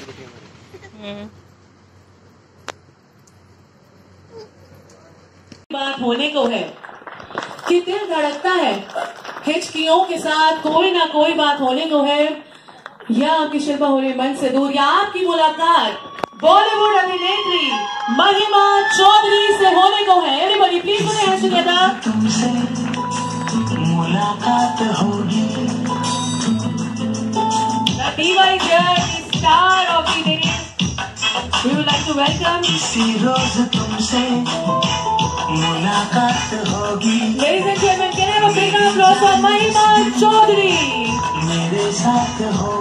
बात होने को है कि दिल धड़कता है, हिचकियों के साथ कोई ना कोई बात होने को है, या आपकी शिल्पा हो रही मन से दूर, या आपकी मुलाकात बॉलीवुड अभिनेत्री महिमा चौधरी से होने को है। Everybody please put your hands together. तुमसे मुलाकात होगी। The diva is here, the star of the day. We would like to welcome. इसी रोज तुमसे मुलाकात होगी। Ladies and gentlemen, can I have a big applause for Mahima Chaudhary? मेरे साथ हो